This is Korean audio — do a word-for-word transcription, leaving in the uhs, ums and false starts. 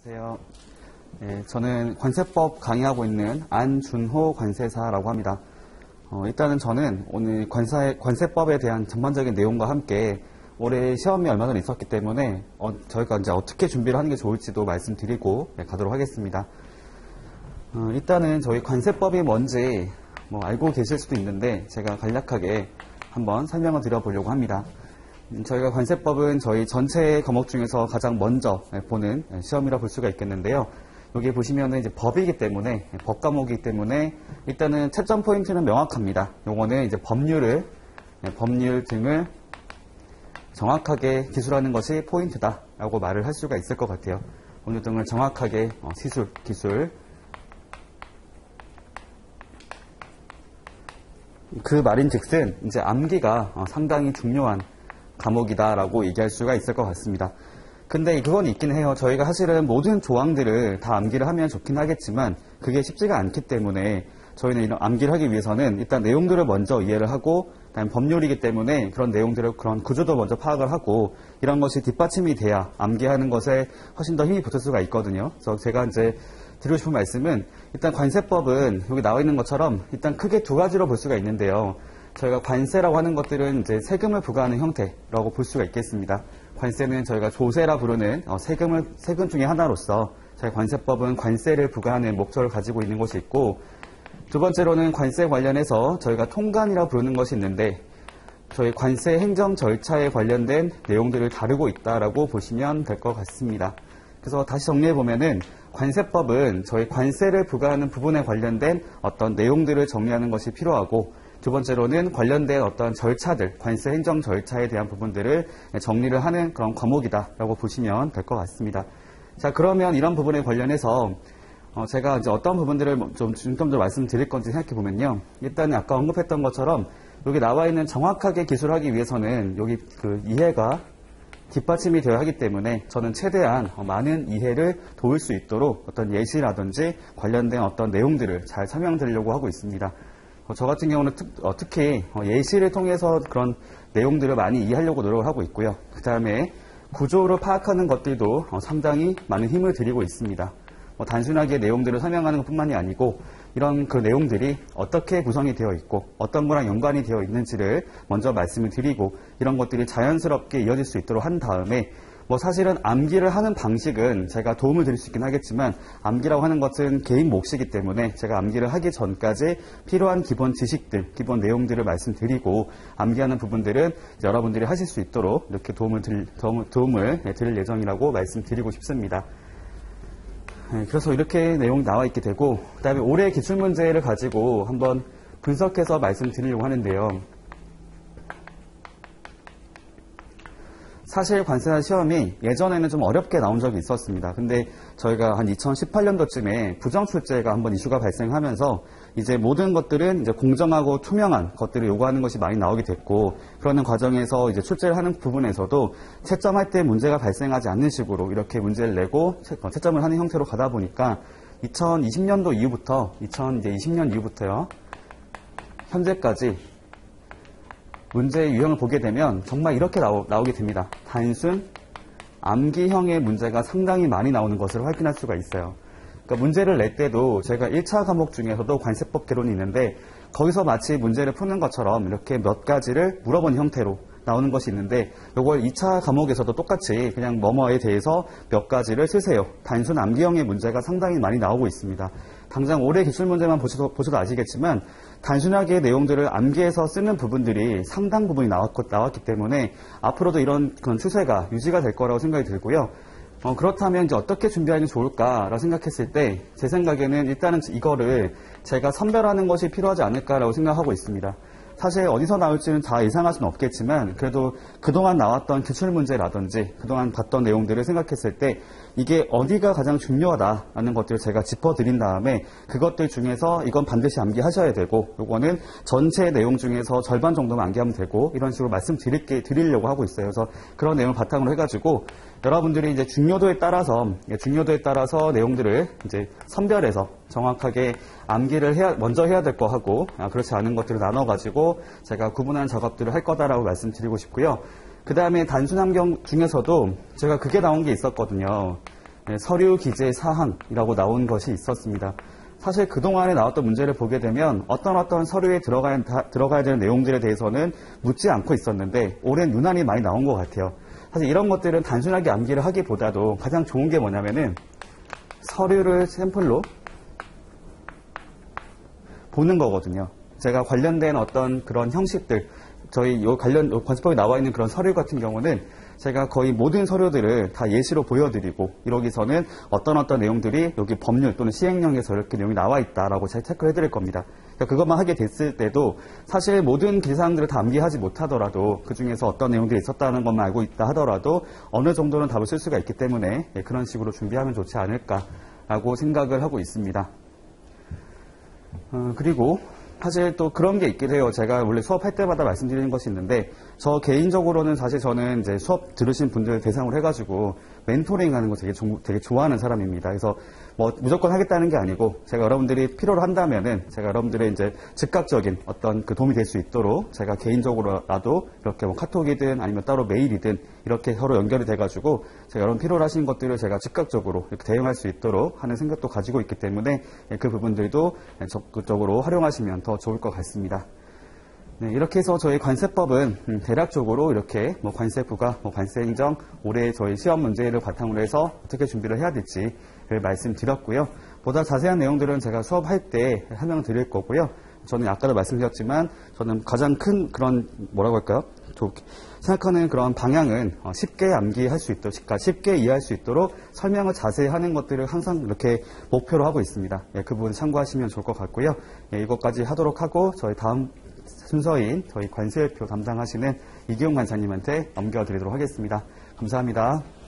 안녕하세요. 네, 저는 관세법 강의하고 있는 안준호 관세사라고 합니다. 어, 일단은 저는 오늘 관세, 관세법에 대한 전반적인 내용과 함께 올해 시험이 얼마 전에 있었기 때문에 어, 저희가 이제 어떻게 준비를 하는 게 좋을지도 말씀드리고 네, 가도록 하겠습니다. 어, 일단은 저희 관세법이 뭔지 뭐 알고 계실 수도 있는데 제가 간략하게 한번 설명을 드려보려고 합니다. 저희가 관세법은 저희 전체 과목 중에서 가장 먼저 보는 시험이라 볼 수가 있겠는데요. 여기 보시면은 이제 법이기 때문에, 법 과목이기 때문에 일단은 채점 포인트는 명확합니다. 요거는 이제 법률을, 법률 등을 정확하게 기술하는 것이 포인트다라고 말을 할 수가 있을 것 같아요. 법률 등을 정확하게 시술, 기술. 그 말인 즉슨 이제 암기가 상당히 중요한 과목이다라고 얘기할 수가 있을 것 같습니다. 근데 그건 있긴 해요. 저희가 사실은 모든 조항들을 다 암기를 하면 좋긴 하겠지만 그게 쉽지가 않기 때문에 저희는 이런 암기를 하기 위해서는 일단 내용들을 먼저 이해를 하고 그다음에 법률이기 때문에 그런 내용들을 그런 구조도 먼저 파악을 하고 이런 것이 뒷받침이 돼야 암기하는 것에 훨씬 더 힘이 붙을 수가 있거든요. 그래서 제가 이제 드리고 싶은 말씀은 일단 관세법은 여기 나와 있는 것처럼 일단 크게 두 가지로 볼 수가 있는데요. 저희가 관세라고 하는 것들은 이제 세금을 부과하는 형태라고 볼 수가 있겠습니다. 관세는 저희가 조세라 부르는 어, 세금을, 세금 중에 하나로서 저희 관세법은 관세를 부과하는 목적을 가지고 있는 것이 있고, 두 번째로는 관세 관련해서 저희가 통관이라 부르는 것이 있는데, 저희 관세 행정 절차에 관련된 내용들을 다루고 있다라고 보시면 될 것 같습니다. 그래서 다시 정리해보면은 관세법은 저희 관세를 부과하는 부분에 관련된 어떤 내용들을 정리하는 것이 필요하고, 두 번째로는 관련된 어떤 절차들, 관세 행정 절차에 대한 부분들을 정리를 하는 그런 과목이다라고 보시면 될 것 같습니다. 자, 그러면 이런 부분에 관련해서 어 제가 이제 어떤 부분들을 좀 중점적으로 말씀드릴 건지 생각해 보면요. 일단 아까 언급했던 것처럼 여기 나와 있는 정확하게 기술하기 위해서는 여기 그 이해가 뒷받침이 되어야 하기 때문에 저는 최대한 많은 이해를 도울 수 있도록 어떤 예시라든지 관련된 어떤 내용들을 잘 설명드리려고 하고 있습니다. 저 같은 경우는 특, 어, 특히 예시를 통해서 그런 내용들을 많이 이해하려고 노력을 하고 있고요. 그 다음에 구조를 파악하는 것들도 어, 상당히 많은 힘을 들이고 있습니다. 어, 단순하게 내용들을 설명하는 것뿐만이 아니고 이런 그 내용들이 어떻게 구성이 되어 있고 어떤 거랑 연관이 되어 있는지를 먼저 말씀을 드리고 이런 것들이 자연스럽게 이어질 수 있도록 한 다음에 뭐 사실은 암기를 하는 방식은 제가 도움을 드릴 수 있긴 하겠지만 암기라고 하는 것은 개인 몫이기 때문에 제가 암기를 하기 전까지 필요한 기본 지식들, 기본 내용들을 말씀드리고 암기하는 부분들은 여러분들이 하실 수 있도록 이렇게 도움을 드릴, 도움, 도움을 드릴 예정이라고 말씀드리고 싶습니다. 네, 그래서 이렇게 내용이 나와 있게 되고 그 다음에 올해 기출문제를 가지고 한번 분석해서 말씀드리려고 하는데요. 사실 관세사 시험이 예전에는 좀 어렵게 나온 적이 있었습니다. 근데 저희가 한 이천십팔 년도쯤에 부정출제가 한번 이슈가 발생하면서 이제 모든 것들은 이제 공정하고 투명한 것들을 요구하는 것이 많이 나오게 됐고, 그러는 과정에서 이제 출제를 하는 부분에서도 채점할 때 문제가 발생하지 않는 식으로 이렇게 문제를 내고 채점을 하는 형태로 가다 보니까 이천이십 년도 이후부터, 이천이십 년 이후부터요, 현재까지 문제의 유형을 보게 되면 정말 이렇게 나오, 나오게 됩니다. 단순 암기형의 문제가 상당히 많이 나오는 것을 확인할 수가 있어요. 그러니까 문제를 낼 때도 제가 일 차 과목 중에서도 관세법 개론이 있는데 거기서 마치 문제를 푸는 것처럼 이렇게 몇 가지를 물어본 형태로 나오는 것이 있는데 이걸 이 차 과목에서도 똑같이 그냥 뭐뭐에 대해서 몇 가지를 쓰세요. 단순 암기형의 문제가 상당히 많이 나오고 있습니다. 당장 올해 기출문제만 보셔도, 보셔도 아시겠지만 단순하게 내용들을 암기해서 쓰는 부분들이 상당 부분이 나왔고, 나왔기 때문에 앞으로도 이런 그런 추세가 유지가 될 거라고 생각이 들고요. 어, 그렇다면 이제 어떻게 준비하는 게 좋을까라고 생각했을 때 제 생각에는 일단은 이거를 제가 선별하는 것이 필요하지 않을까라고 생각하고 있습니다. 사실 어디서 나올지는 다 예상할 수는 없겠지만 그래도 그동안 나왔던 기출문제라든지 그동안 봤던 내용들을 생각했을 때 이게 어디가 가장 중요하다라는 것들을 제가 짚어드린 다음에 그것들 중에서 이건 반드시 암기하셔야 되고 요거는 전체 내용 중에서 절반 정도만 암기하면 되고 이런 식으로 말씀드릴게 드리려고 하고 있어요. 그래서 그런 내용을 바탕으로 해가지고 여러분들이 이제 중요도에 따라서 중요도에 따라서 내용들을 이제 선별해서 정확하게 암기를 해야 먼저 해야 될 거 하고 아, 그렇지 않은 것들을 나눠가지고 제가 구분하는 작업들을 할 거다라고 말씀드리고 싶고요. 그 다음에 단순 암기 중에서도 제가 그게 나온 게 있었거든요. 네, 서류 기재 사항이라고 나온 것이 있었습니다. 사실 그동안에 나왔던 문제를 보게 되면 어떤 어떤 서류에 들어가야, 들어가야 되는 내용들에 대해서는 묻지 않고 있었는데 올해는 유난히 많이 나온 것 같아요. 사실 이런 것들은 단순하게 암기를 하기보다도 가장 좋은 게 뭐냐면은 서류를 샘플로 보는 거거든요. 제가 관련된 어떤 그런 형식들, 저희 요 관련 요 관습법에 나와 있는 그런 서류 같은 경우는 제가 거의 모든 서류들을 다 예시로 보여드리고 여기서는 어떤 어떤 내용들이 여기 법률 또는 시행령에서 이렇게 내용이 나와 있다라고 잘 체크를 해드릴 겁니다. 그러니까 그것만 하게 됐을 때도 사실 모든 기사항들을 다 암기하지 못하더라도 그 중에서 어떤 내용들이 있었다는 것만 알고 있다 하더라도 어느 정도는 답을 쓸 수가 있기 때문에 그런 식으로 준비하면 좋지 않을까라고 생각을 하고 있습니다. 어, 그리고 사실 또 그런 게 있기도 해요. 제가 원래 수업할 때마다 말씀드리는 것이 있는데 저 개인적으로는 사실 저는 이제 수업 들으신 분들 대상으로 해가지고 멘토링 하는 거 되게, 조, 되게 좋아하는 사람입니다. 그래서 뭐 무조건 하겠다는 게 아니고 제가 여러분들이 필요로 한다면은 제가 여러분들의 이제 즉각적인 어떤 그 도움이 될 수 있도록 제가 개인적으로라도 이렇게 뭐 카톡이든 아니면 따로 메일이든 이렇게 서로 연결이 돼가지고 제가 여러분 필요로 하시는 것들을 제가 즉각적으로 이렇게 대응할 수 있도록 하는 생각도 가지고 있기 때문에 그 부분들도 적극적으로 활용하시면 더 좋을 것 같습니다. 네, 이렇게 해서 저희 관세법은 음, 대략적으로 이렇게 뭐 관세부가 뭐 관세행정 올해 저희 시험 문제를 바탕으로 해서 어떻게 준비를 해야 될지를 말씀드렸고요. 보다 자세한 내용들은 제가 수업할 때 설명드릴 거고요. 저는 아까도 말씀드렸지만 저는 가장 큰 그런 뭐라고 할까요? 생각하는 그런 방향은 쉽게 암기할 수 있도록, 쉽게 이해할 수 있도록 설명을 자세히 하는 것들을 항상 이렇게 목표로 하고 있습니다. 예, 그 부분 참고하시면 좋을 것 같고요. 예, 이것까지 하도록 하고 저희 다음 순서인 저희 관세표 담당하시는 이기용 관사님한테 넘겨드리도록 하겠습니다. 감사합니다.